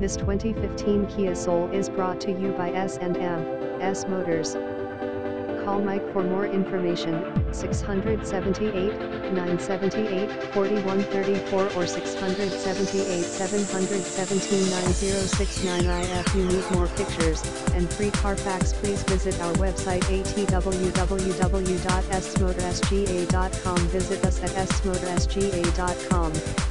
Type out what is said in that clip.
This 2015 Kia Soul is brought to you by S&M S Motors. Call Mike for more information, 678-978-4134 or 678-717-9069. If you need more pictures and free Carfax, please visit our website at www.smotorsga.com. Visit us at smotorsga.com.